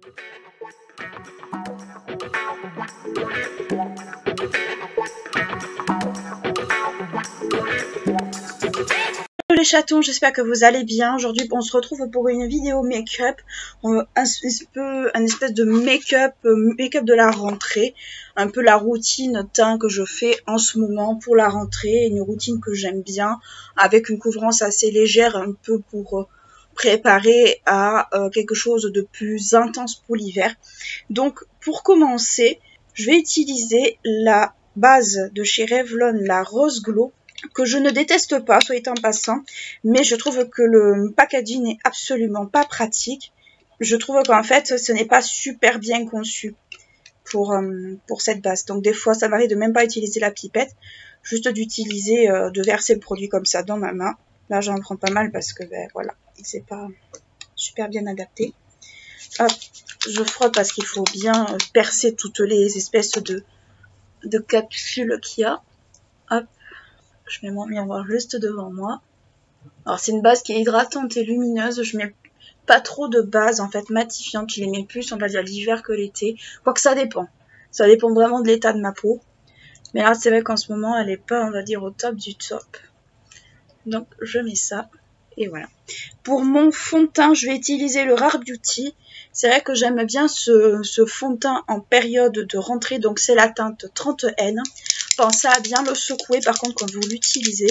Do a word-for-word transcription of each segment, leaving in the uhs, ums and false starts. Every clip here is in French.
Les chatons, j'espère que vous allez bien. Aujourd'hui, on se retrouve pour une vidéo make-up, un, un peu un espèce de make-up, make-up de la rentrée, un peu la routine teint que je fais en ce moment pour la rentrée, une routine que j'aime bien, avec une couvrance assez légère, un peu pour préparer à euh, quelque chose de plus intense pour l'hiver. Donc, pour commencer, je vais utiliser la base de chez Revlon, la Rose Glow, que je ne déteste pas, soit en passant, mais je trouve que le packaging n'est absolument pas pratique. Je trouve qu'en fait, ce n'est pas super bien conçu pour, euh, pour cette base. Donc des fois, ça m'arrive de même pas utiliser la pipette, juste d'utiliser, euh, de verser le produit comme ça dans ma main. Là, j'en prends pas mal parce que, ben voilà, c'est pas super bien adapté. Hop, je frotte parce qu'il faut bien percer toutes les espèces de, de capsules qu'il y a. Hop. Je mets mon miroir juste devant moi. Alors c'est une base qui est hydratante et lumineuse. Je mets pas trop de base en fait matifiante. Je les mets plus on va dire l'hiver que l'été. Quoique ça dépend. Ça dépend vraiment de l'état de ma peau. Mais là c'est vrai qu'en ce moment elle est pas on va dire au top du top. Donc je mets ça. Et voilà. Pour mon fond de teint je vais utiliser le Rare Beauty. C'est vrai que j'aime bien ce, ce fond de teint en période de rentrée. Donc c'est la teinte trente N. Pensez à bien le secouer par contre quand vous l'utilisez.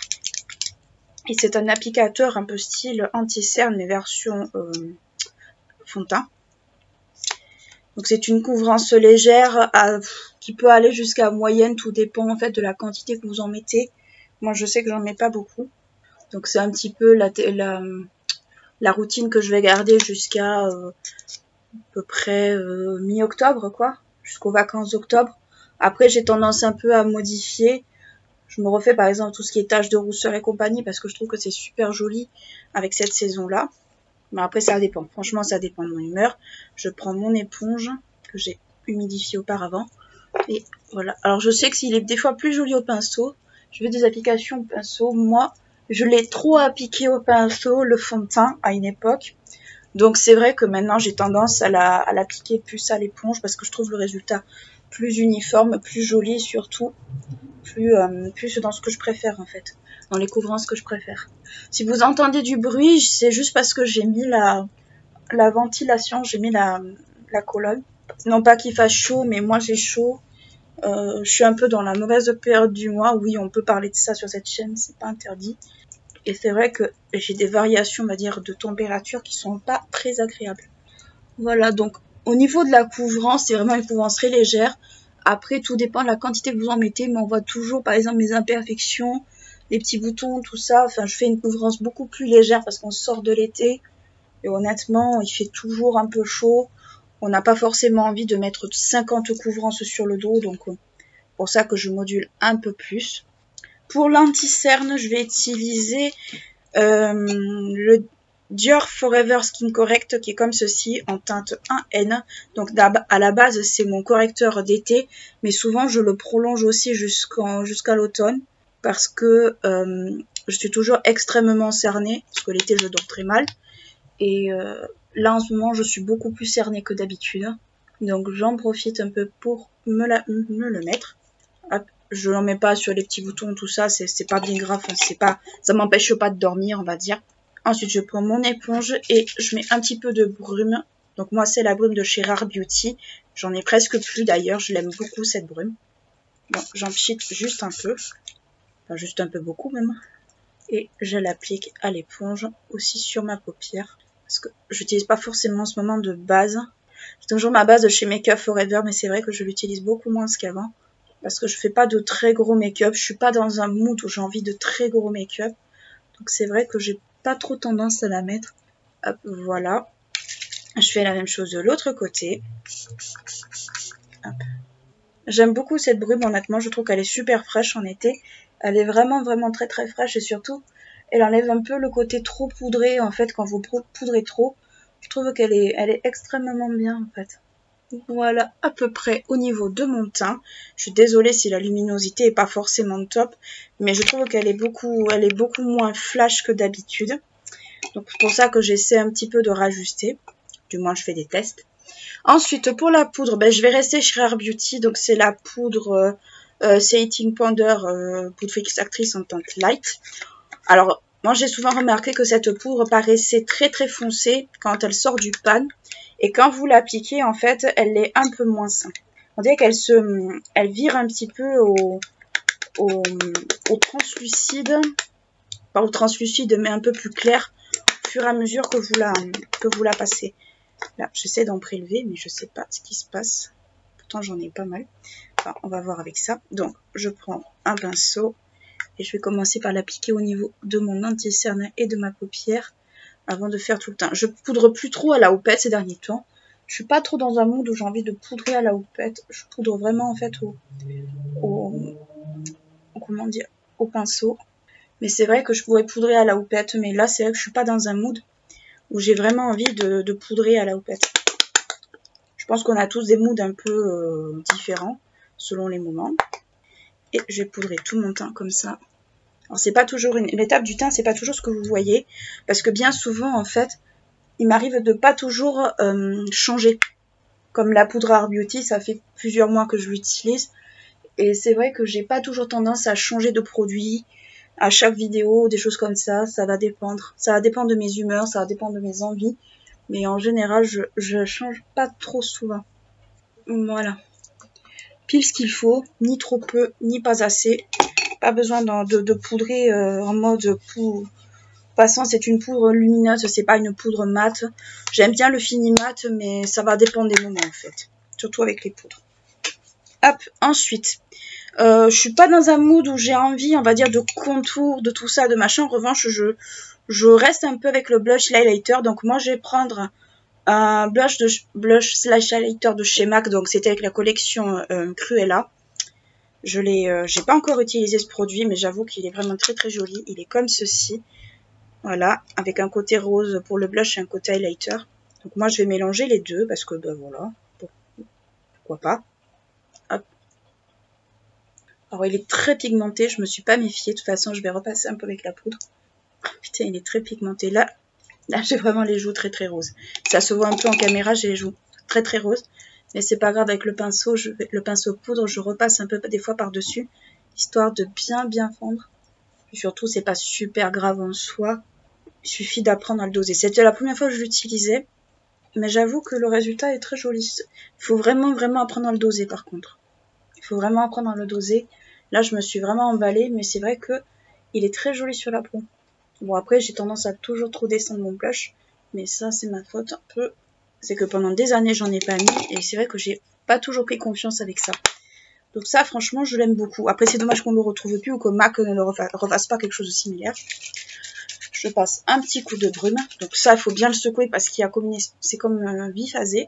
Et c'est un applicateur un peu style anti-cerne mais version euh, fond de teint. Donc c'est une couvrance légère à, qui peut aller jusqu'à moyenne, tout dépend en fait de la quantité que vous en mettez. Moi je sais que j'en mets pas beaucoup. Donc c'est un petit peu la, la, la routine que je vais garder jusqu'à euh, à peu près euh, mi-octobre quoi, jusqu'aux vacances d'octobre. Après, j'ai tendance un peu à modifier. Je me refais par exemple tout ce qui est taches de rousseur et compagnie parce que je trouve que c'est super joli avec cette saison-là. Mais après, ça dépend. Franchement, ça dépend de mon humeur. Je prends mon éponge que j'ai humidifiée auparavant. Et voilà. Alors, je sais que s'il est des fois plus joli au pinceau, je veux des applications au pinceau. Moi, je l'ai trop appliqué au pinceau, le fond de teint, à une époque. Donc, c'est vrai que maintenant, j'ai tendance à l'appliquer la, plus à l'éponge parce que je trouve le résultat plus uniforme, plus joli surtout, plus, euh, plus dans ce que je préfère en fait, dans les couvrances que je préfère. Si vous entendez du bruit, c'est juste parce que j'ai mis la, la ventilation, j'ai mis la, la colonne. Non pas qu'il fasse chaud, mais moi j'ai chaud. Euh, je suis un peu dans la mauvaise période du mois. Oui, on peut parler de ça sur cette chaîne, c'est pas interdit. Et c'est vrai que j'ai des variations, on va dire, de température qui sont pas très agréables. Voilà, donc au niveau de la couvrance, c'est vraiment une couvrance très légère. Après, tout dépend de la quantité que vous en mettez, mais on voit toujours, par exemple, mes imperfections, les petits boutons, tout ça. Enfin, je fais une couvrance beaucoup plus légère parce qu'on sort de l'été. Et honnêtement, il fait toujours un peu chaud. On n'a pas forcément envie de mettre cinquante couvrances sur le dos, donc c'est pour ça que je module un peu plus. Pour l'anti-cerne, je vais utiliser euh, le Dior Forever Skin Correct qui est comme ceci en teinte un N. Donc à la base c'est mon correcteur d'été, mais souvent je le prolonge aussi jusqu'en jusqu'à l'automne parce que euh, je suis toujours extrêmement cernée, parce que l'été je dors très mal. Et euh, là en ce moment je suis beaucoup plus cernée que d'habitude. Donc j'en profite un peu pour me, la, me le mettre. Hop, je n'en mets pas sur les petits boutons, tout ça, c'est pas bien grave, c'est pas, ça m'empêche pas de dormir on va dire. Ensuite, je prends mon éponge et je mets un petit peu de brume. Donc moi, c'est la brume de chez Rare Beauty. J'en ai presque plus d'ailleurs. Je l'aime beaucoup, cette brume. Donc, j'en pchite juste un peu. Enfin, juste un peu beaucoup même. Et je l'applique à l'éponge aussi sur ma paupière. Parce que j'utilise pas forcément en ce moment de base. J'ai toujours ma base de chez Make Up Forever. Mais c'est vrai que je l'utilise beaucoup moins qu'avant. Parce que je fais pas de très gros make-up. Je suis pas dans un mood où j'ai envie de très gros make-up. Donc c'est vrai que j'ai pas trop tendance à la mettre. Hop, voilà. Je fais la même chose de l'autre côté. J'aime beaucoup cette brume, honnêtement. Je trouve qu'elle est super fraîche en été. Elle est vraiment, vraiment très, très fraîche. Et surtout, elle enlève un peu le côté trop poudré, en fait, quand vous poudrez trop. Je trouve qu'elle est, elle est extrêmement bien, en fait. Voilà, à peu près au niveau de mon teint. Je suis désolée si la luminosité est pas forcément top, mais je trouve qu'elle est beaucoup, elle est beaucoup moins flash que d'habitude. Donc c'est pour ça que j'essaie un petit peu de rajuster. Du moins je fais des tests. Ensuite, pour la poudre, ben, je vais rester chez Rare Beauty. Donc, c'est la poudre euh, euh, Setting Powder, euh, poudre fixatrice en teinte light. Alors, moi, j'ai souvent remarqué que cette poudre paraissait très très foncée quand elle sort du pan. Et quand vous l'appliquez, en fait, elle est un peu moins simple. On dirait qu'elle se, elle vire un petit peu au, au, au translucide. Pas au translucide, mais un peu plus clair au fur et à mesure que vous la, que vous la passez. Là, j'essaie d'en prélever, mais je sais pas ce qui se passe. Pourtant, j'en ai pas mal. Enfin, on va voir avec ça. Donc, je prends un pinceau et je vais commencer par l'appliquer au niveau de mon anti-cerne et de ma paupière avant de faire tout le teint. Je poudre plus trop à la houppette ces derniers temps. Je suis pas trop dans un mood où j'ai envie de poudrer à la houppette. Je poudre vraiment en fait au, au, au comment dire, au pinceau. Mais c'est vrai que je pourrais poudrer à la houppette, mais là c'est vrai que je suis pas dans un mood où j'ai vraiment envie de, de poudrer à la houppette. Je pense qu'on a tous des moods un peu euh, différents selon les moments. Et je vais poudrer tout mon teint comme ça. Alors c'est pas toujours une l'étape du teint, c'est pas toujours ce que vous voyez, parce que bien souvent en fait, il m'arrive de pas toujours euh, changer. Comme la poudre Rare Beauty, ça fait plusieurs mois que je l'utilise, et c'est vrai que j'ai pas toujours tendance à changer de produit à chaque vidéo, des choses comme ça, ça va dépendre. Ça va dépendre de mes humeurs, ça va dépendre de mes envies. Mais en général, je, je change pas trop souvent. Voilà. Pile ce qu'il faut, ni trop peu, ni pas assez. Pas besoin de, de, de poudrer euh, en mode poudre. De toute façon, c'est une poudre lumineuse, c'est pas une poudre mate. J'aime bien le fini mat, mais ça va dépendre des moments en fait. Surtout avec les poudres. Hop, ensuite. Euh, je suis pas dans un mood où j'ai envie, on va dire, de contour, de tout ça, de machin. En revanche, je, je reste un peu avec le blush highlighter. Donc moi, je vais prendre un blush de blush slash highlighter de chez MAC. Donc c'était avec la collection euh, Cruella. Je l'ai, euh, j'ai pas encore utilisé ce produit, mais j'avoue qu'il est vraiment très très joli. Il est comme ceci, voilà, avec un côté rose pour le blush et un côté highlighter. Donc moi, je vais mélanger les deux parce que ben voilà, pourquoi pas. Hop. Alors il est très pigmenté, je me suis pas méfiée, de toute façon je vais repasser un peu avec la poudre. Oh, putain, il est très pigmenté, là, là j'ai vraiment les joues très très roses. Ça se voit un peu en caméra, j'ai les joues très très roses, mais c'est pas grave, avec le pinceau, je vais, le pinceau poudre, je repasse un peu des fois par dessus, histoire de bien bien fondre. Et surtout c'est pas super grave en soi, il suffit d'apprendre à le doser. C'était la première fois que je l'utilisais, mais j'avoue que le résultat est très joli. Il faut vraiment vraiment apprendre à le doser par contre. Il faut vraiment apprendre à le doser. Là, je me suis vraiment emballée, mais c'est vrai que il est très joli sur la peau. Bon, après, j'ai tendance à toujours trop descendre mon blush, mais ça, c'est ma faute un peu. C'est que pendant des années, j'en ai pas mis, et c'est vrai que j'ai pas toujours pris confiance avec ça. Donc ça, franchement, je l'aime beaucoup. Après, c'est dommage qu'on le retrouve plus, ou que MAC ne le refasse, refasse pas quelque chose de similaire. Je passe un petit coup de brume. Donc ça, il faut bien le secouer, parce qu'il y a comme une... c'est comme un biphasé.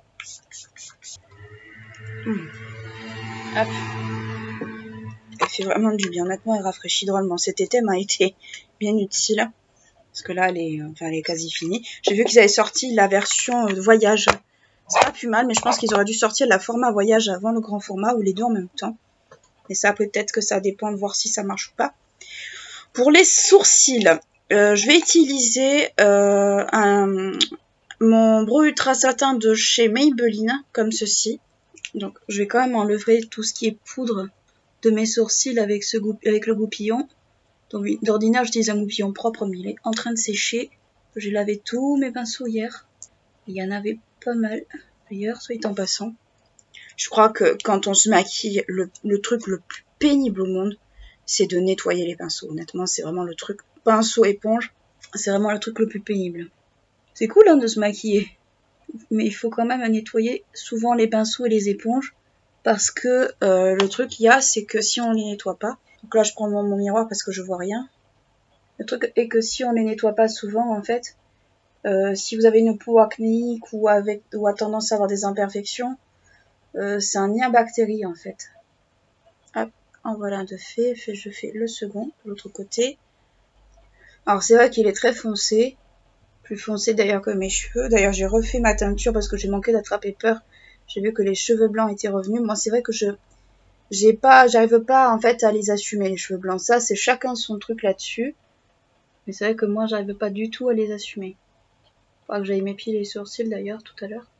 Hum. Hop. Elle fait vraiment du bien. Honnêtement, elle rafraîchit drôlement. Cet été m'a été bien utile. Parce que là, elle est, enfin, elle est quasi finie. J'ai vu qu'ils avaient sorti la version euh, voyage. C'est pas plus mal, mais je pense qu'ils auraient dû sortir la format voyage avant le grand format, ou les deux en même temps. Mais ça, peut-être que ça dépend de voir si ça marche ou pas. Pour les sourcils, euh, je vais utiliser euh, un, mon Brow Ultra Satin de chez Maybelline, comme ceci. Donc, je vais quand même enlever tout ce qui est poudre de mes sourcils avec, ce goupillon, avec le goupillon. Donc d'ordinaire j'utilise un goupillon propre, mais il est en train de sécher. J'ai lavé tous mes pinceaux hier. Il y en avait pas mal d'ailleurs, soit en passant. Je crois que quand on se maquille, le, le truc le plus pénible au monde, c'est de nettoyer les pinceaux. Honnêtement, c'est vraiment le truc, pinceau éponge, c'est vraiment le truc le plus pénible. C'est cool hein, de se maquiller, mais il faut quand même nettoyer souvent les pinceaux et les éponges. Parce que euh, le truc qu'il y a, c'est que si on les nettoie pas, donc là je prends mon, mon miroir parce que je vois rien. Le truc est que si on les nettoie pas souvent, en fait, euh, si vous avez une peau acnéique ou avec ou a tendance à avoir des imperfections, euh, c'est un nid à bactéries en fait. Hop, en voilà un de fait, je fais le second de l'autre côté. Alors c'est vrai qu'il est très foncé, plus foncé d'ailleurs que mes cheveux. D'ailleurs j'ai refait ma teinture parce que j'ai manqué d'attraper peur. J'ai vu que les cheveux blancs étaient revenus. Moi, c'est vrai que je j'ai pas, j'arrive pas en fait à les assumer les cheveux blancs. Ça, c'est chacun son truc là-dessus. Mais c'est vrai que moi, j'arrive pas du tout à les assumer. Faudra que j'aille m'épiler les sourcils d'ailleurs tout à l'heure.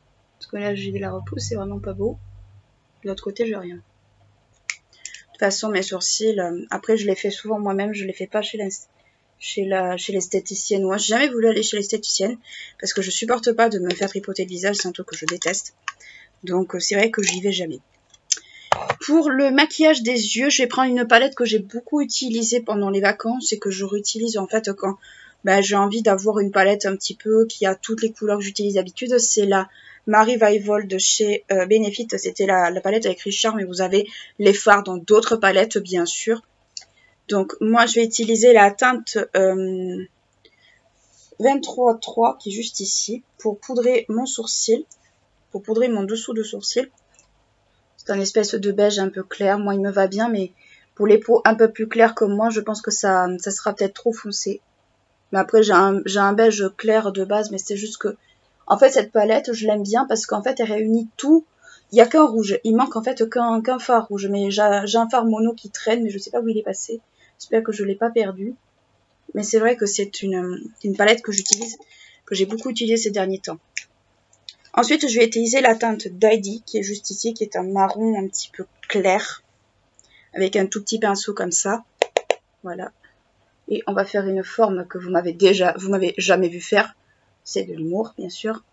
Parce que là, j'ai la repousse, c'est vraiment pas beau. De l'autre côté, j'ai rien. De toute façon, mes sourcils, euh, après, je les fais souvent moi-même. Je les fais pas chez la, chez la, chez l'esthéticienne. Moi, j'ai jamais voulu aller chez l'esthéticienne parce que je supporte pas de me faire tripoter le visage. C'est un truc que je déteste. Donc, euh, c'est vrai que j'y vais jamais. Pour le maquillage des yeux, je vais prendre une palette que j'ai beaucoup utilisée pendant les vacances et que je réutilise en fait quand ben, j'ai envie d'avoir une palette un petit peu qui a toutes les couleurs que j'utilise d'habitude. C'est la Marie Revival de chez euh, Benefit. C'était la, la palette avec Richard, mais vous avez les fards dans d'autres palettes bien sûr. Donc moi je vais utiliser la teinte euh, vingt-trois trois qui est juste ici pour poudrer mon sourcil, pour poudrer mon dessous de sourcil. C'est un espèce de beige un peu clair. Moi, il me va bien, mais pour les peaux un peu plus claires comme moi, je pense que ça, ça sera peut-être trop foncé. Mais après, j'ai un, j'ai un beige clair de base, mais c'est juste que... En fait, cette palette, je l'aime bien parce qu'en fait, elle réunit tout. Il n'y a qu'un rouge. Il manque en fait qu'un qu'un fard rouge. Mais j'ai un fard mono qui traîne, mais je ne sais pas où il est passé. J'espère que je ne l'ai pas perdu. Mais c'est vrai que c'est une, une palette que j'utilise, que j'ai beaucoup utilisée ces derniers temps. Ensuite, je vais utiliser la teinte Daddy, qui est juste ici, qui est un marron un petit peu clair, avec un tout petit pinceau comme ça. Voilà. Et on va faire une forme que vous m'avez déjà, vous m'avez jamais vu faire. C'est de l'humour, bien sûr.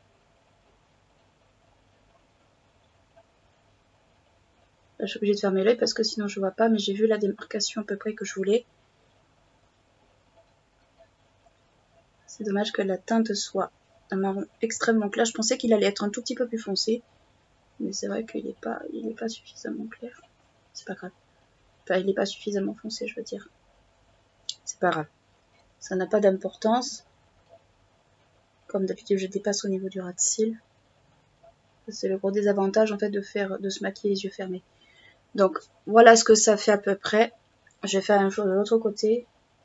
Là, je suis obligée de fermer l'œil parce que sinon je vois pas, mais j'ai vu la démarcation à peu près que je voulais. C'est dommage que la teinte soit un marron extrêmement clair. Je pensais qu'il allait être un tout petit peu plus foncé. Mais c'est vrai qu'il n'est pas, il est pas suffisamment clair. C'est pas grave. Enfin, il n'est pas suffisamment foncé, je veux dire. C'est pas grave. Ça n'a pas d'importance. Comme d'habitude, je dépasse au niveau du ras de cils. C'est le gros désavantage, en fait, de faire, de se maquiller les yeux fermés. Donc, voilà ce que ça fait à peu près. Je vais faire la même chose de l'autre côté.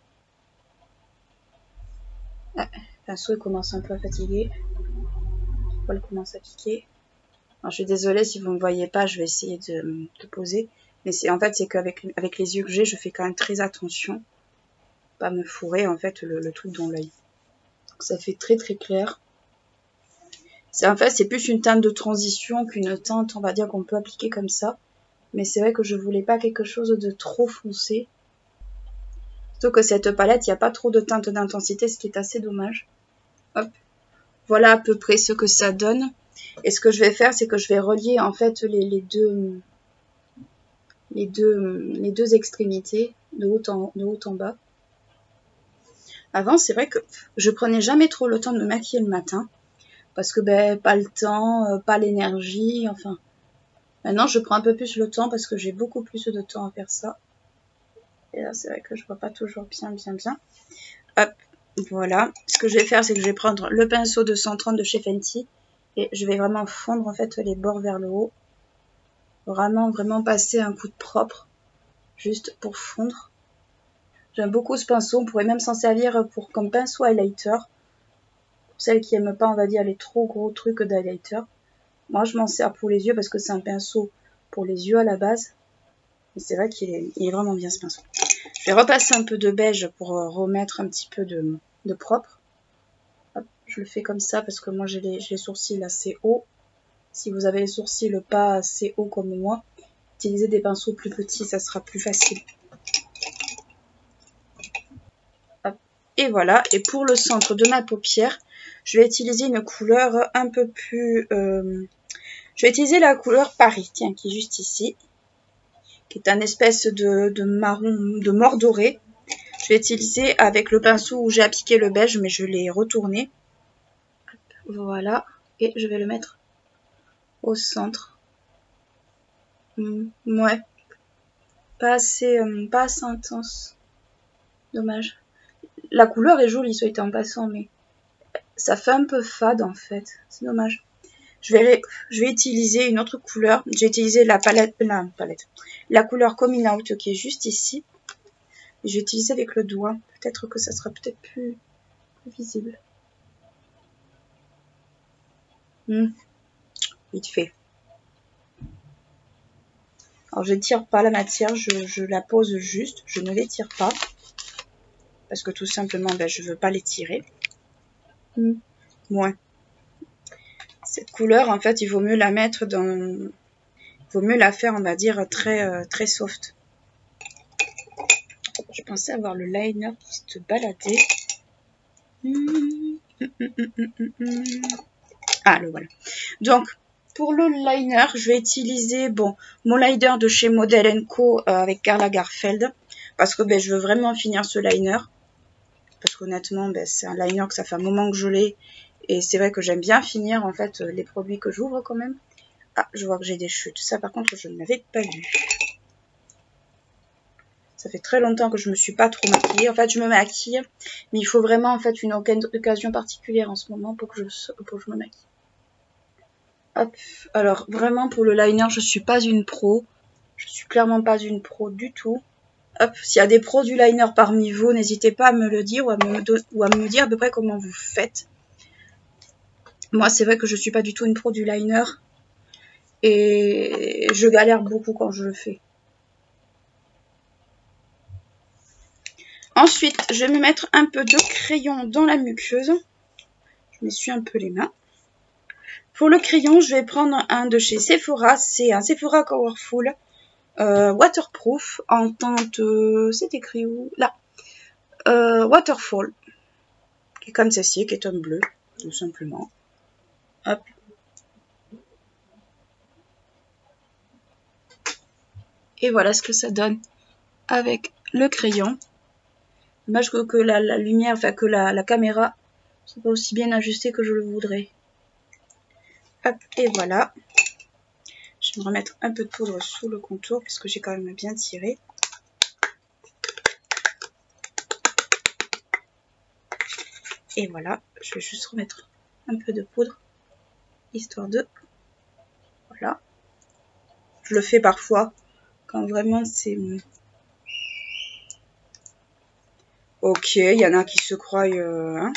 Ah, le pinceau, il commence un peu à fatiguer. Il commence à piquer. Alors, je suis désolée si vous ne me voyez pas, je vais essayer de, de poser. Mais c'est en fait, c'est qu'avec avec les yeux que j'ai, je fais quand même très attention. Pas me fourrer, en fait, le, le truc dans l'œil. Donc, ça fait très très clair. C'est en fait, c'est plus une teinte de transition qu'une teinte, on va dire, qu'on peut appliquer comme ça. Mais c'est vrai que je voulais pas quelque chose de trop foncé. Surtout que cette palette, il n'y a pas trop de teinte d'intensité, ce qui est assez dommage. Hop. Voilà à peu près ce que ça donne. Et ce que je vais faire, c'est que je vais relier en fait les, les deux les deux les deux extrémités de haut en de haut en bas. Avant, c'est vrai que je prenais jamais trop le temps de me maquiller le matin parce que ben pas le temps, pas l'énergie, enfin. Maintenant, je prends un peu plus le temps parce que j'ai beaucoup plus de temps à faire ça. Et là, c'est vrai que je vois pas toujours bien, bien, bien. Hop, voilà. Ce que je vais faire, c'est que je vais prendre le pinceau de cent trente de chez Fenty et je vais vraiment fondre en fait les bords vers le haut. Vraiment, vraiment passer un coup de propre, juste pour fondre. J'aime beaucoup ce pinceau. On pourrait même s'en servir pour comme pinceau highlighter. Pour celles qui n'aiment pas, on va dire, les trop gros trucs d'highlighter. Moi, je m'en sers pour les yeux parce que c'est un pinceau pour les yeux à la base. Et c'est vrai qu'il est, il est vraiment bien ce pinceau. Je vais repasser un peu de beige pour remettre un petit peu de, de propre. Hop, je le fais comme ça parce que moi j'ai les, les sourcils assez hauts. Si vous avez les sourcils pas assez hauts comme moi, utilisez des pinceaux plus petits, ça sera plus facile. Hop, et voilà, et pour le centre de ma paupière, je vais utiliser une couleur un peu plus... Euh, je vais utiliser la couleur Paris, tiens, qui est juste ici. Qui est un espèce de, de marron, de mort doré. Je vais utiliser avec le pinceau où j'ai appliqué le beige, mais je l'ai retourné. Voilà, et je vais le mettre au centre. Mmh, ouais, pas assez, euh, pas assez intense. Dommage. La couleur est jolie, soit été en passant, mais ça fait un peu fade en fait. C'est dommage. Je vais, je vais utiliser une autre couleur. J'ai utilisé la palette, la palette, la couleur Coming Out qui est juste ici. Je vais utiliser avec le doigt. Peut-être que ça sera peut-être plus, plus visible. Hmm. Vite fait. Alors je tire pas la matière, je, je la pose juste. Je ne l'étire pas. Parce que tout simplement, ben, je veux pas l'étirer. Hmm. Ouais. Cette couleur, en fait, il vaut mieux la mettre dans... Il vaut mieux la faire, on va dire, très, euh, très soft. Je pensais avoir le liner qui se baladait. Ah, le voilà. Donc, pour le liner, je vais utiliser bon mon liner de chez Model and Co euh, avec Karl Lagerfeld. Parce que ben, je veux vraiment finir ce liner. Parce qu'honnêtement, ben, c'est un liner que ça fait un moment que je l'ai. Et c'est vrai que j'aime bien finir en fait les produits que j'ouvre quand même. Ah, je vois que j'ai des chutes. Ça par contre, je ne l'avais pas vu. Ça fait très longtemps que je me suis pas trop maquillée. En fait, je me maquille, mais il faut vraiment en fait une occasion particulière en ce moment pour que je, pour que je me maquille. Hop. Alors vraiment pour le liner, je suis pas une pro. Je suis clairement pas une pro du tout. Hop. S'il y a des pros du liner parmi vous, n'hésitez pas à me le dire ou à me, ou à me dire à peu près comment vous faites. Moi, c'est vrai que je suis pas du tout une pro du liner et je galère beaucoup quand je le fais. Ensuite, je vais me mettre un peu de crayon dans la muqueuse. Je m'essuie un peu les mains. Pour le crayon, je vais prendre un de chez Sephora. C'est un Sephora Colorful euh, Waterproof en teinte... Euh, c'est écrit où? Là. Euh, Waterfall. Qui est comme ceci, qui est un bleu, tout simplement. Hop. Et voilà ce que ça donne avec le crayon. Dommage que, que la, la lumière, enfin que la, la caméra soit pas aussi bien ajustée que je le voudrais. Hop, et voilà. Je vais me remettre un peu de poudre sous le contour puisque j'ai quand même bien tiré. Et voilà, je vais juste remettre un peu de poudre, histoire de... Voilà. Je le fais parfois quand vraiment c'est... Ok, il y en a qui se croient... Euh, hein.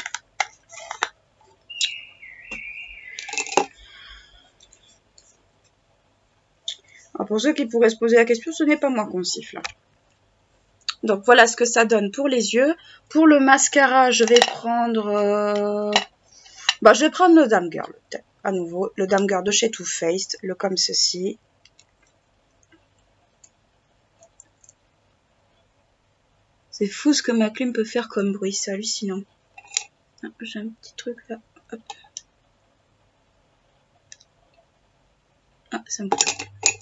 Alors pour ceux qui pourraient se poser la question, ce n'est pas moi qu'on siffle. Donc voilà ce que ça donne pour les yeux. Pour le mascara, je vais prendre... Euh... Bah, je vais prendre le Dame Girl, à nouveau. Le Dame Girl de chez Too Faced, le comme ceci. C'est fou ce que ma plume peut faire comme bruit, c'est hallucinant. Ah, j'ai un petit truc là. Hop. Ah, c'est un bouton.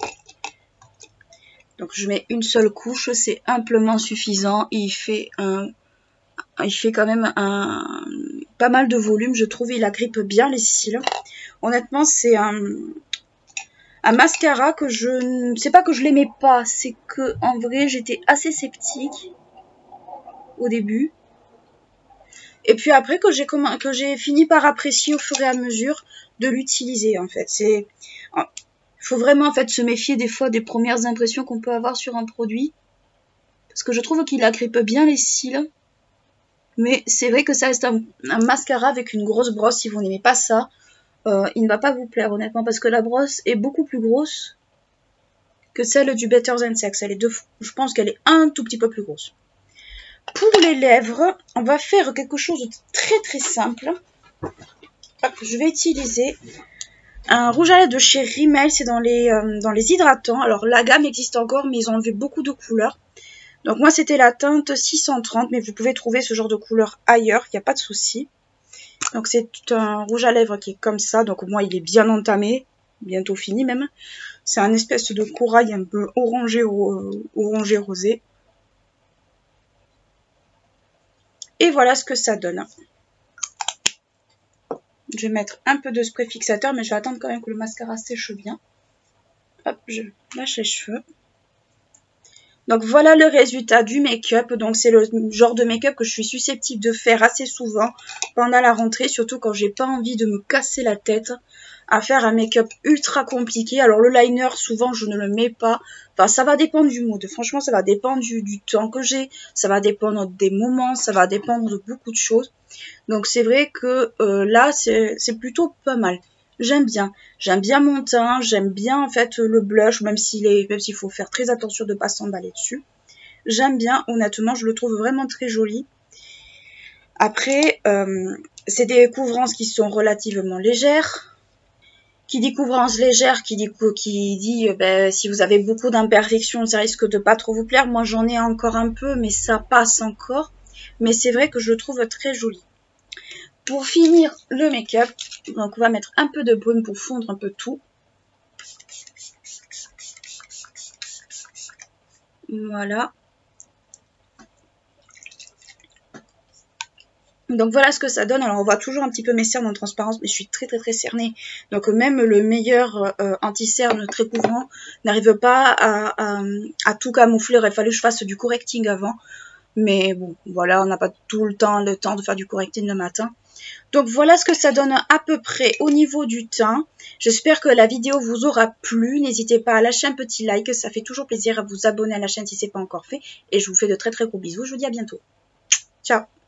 Donc je mets une seule couche, c'est amplement suffisant. Il fait un, il fait quand même un, pas mal de volume, je trouve. Il agrippe bien les cils. Honnêtement, c'est un, un mascara que je ne sais pas que je l'aimais pas, c'est que en vrai j'étais assez sceptique au début. Et puis après que j'ai que j'ai fini par apprécier au fur et à mesure de l'utiliser en fait. C'est il faut vraiment en fait se méfier des fois des premières impressions qu'on peut avoir sur un produit. Parce que je trouve qu'il agrippe bien les cils. Mais c'est vrai que ça reste un, un mascara avec une grosse brosse. Si vous n'aimez pas ça, euh, il ne va pas vous plaire honnêtement. Parce que la brosse est beaucoup plus grosse que celle du Better Than Sex. Elle est deux, je pense qu'elle est un tout petit peu plus grosse. Pour les lèvres, on va faire quelque chose de très très simple. Hop, je vais utiliser... un rouge à lèvres de chez Rimmel, c'est dans les euh, dans les hydratants. Alors la gamme existe encore, mais ils ont enlevé beaucoup de couleurs. Donc moi c'était la teinte six cent trente, mais vous pouvez trouver ce genre de couleur ailleurs, il n'y a pas de souci. Donc c'est un rouge à lèvres qui est comme ça, donc moi il est bien entamé, bientôt fini même. C'est un espèce de corail un peu orangé, orangé rosé. Et voilà ce que ça donne. Je vais mettre un peu de spray fixateur, mais je vais attendre quand même que le mascara sèche bien. Hop, je lâche les cheveux. Donc voilà le résultat du make-up. Donc c'est le genre de make-up que je suis susceptible de faire assez souvent pendant la rentrée, surtout quand j'ai pas envie de me casser la tête à faire un make-up ultra compliqué. Alors le liner, souvent je ne le mets pas. Enfin ça va dépendre du mood. Franchement ça va dépendre du, du temps que j'ai. Ça va dépendre des moments. Ça va dépendre de beaucoup de choses. Donc c'est vrai que euh, là c'est plutôt pas mal. J'aime bien. J'aime bien mon teint. J'aime bien en fait le blush, même s'il est, même s'il faut faire très attention de ne pas s'emballer dessus. J'aime bien, honnêtement, je le trouve vraiment très joli. Après, euh, c'est des couvrances qui sont relativement légères. Qui dit couvrance légère, qui dit, qui dit ben, si vous avez beaucoup d'imperfections, ça risque de pas trop vous plaire. Moi, j'en ai encore un peu, mais ça passe encore. Mais c'est vrai que je le trouve très joli. Pour finir le make-up, donc on va mettre un peu de brume pour fondre un peu tout. Voilà. Donc voilà ce que ça donne. Alors on voit toujours un petit peu mes cernes en transparence, mais je suis très très très cernée. Donc même le meilleur euh, anti-cerne très couvrant n'arrive pas à, à, à tout camoufler. Il a fallu que je fasse du correcting avant. Mais bon, voilà, on n'a pas tout le temps le temps de faire du correcting le matin. Donc voilà ce que ça donne à peu près au niveau du teint. J'espère que la vidéo vous aura plu. N'hésitez pas à lâcher un petit like, ça fait toujours plaisir, à vous abonner à la chaîne si ce n'est pas encore fait. Et je vous fais de très très gros bisous, je vous dis à bientôt. Ciao!